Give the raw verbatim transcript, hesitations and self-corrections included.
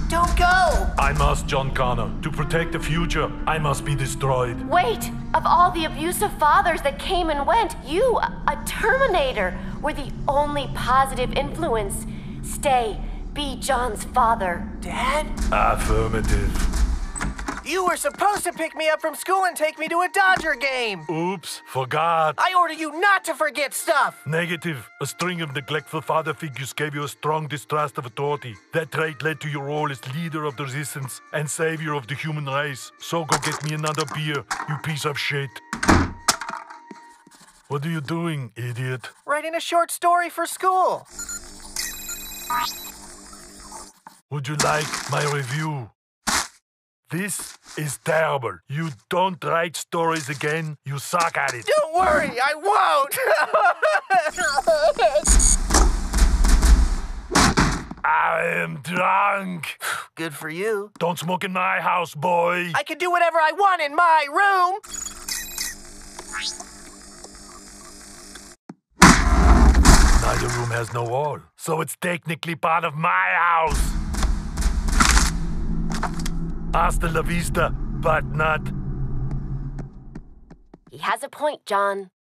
Don't go! I must, John Connor. To protect the future, I must be destroyed. Wait! Of all the abusive fathers that came and went, you, a Terminator, were the only positive influence. Stay. Be John's father. Dad? Affirmative. You were supposed to pick me up from school and take me to a Dodger game. Oops, forgot. I order you not to forget stuff. Negative. A string of neglectful father figures gave you a strong distrust of authority. That trait led to your role as leader of the resistance and savior of the human race. So go get me another beer, you piece of shit. What are you doing, idiot? Writing a short story for school. Would you like my review? This is terrible. You don't write stories again. You suck at it. Don't worry, I won't. I am drunk. Good for you. Don't smoke in my house, boy. I can do whatever I want in my room. Now your room has no wall, so it's technically part of my house. Hasta la vista, but not. He has a point, John.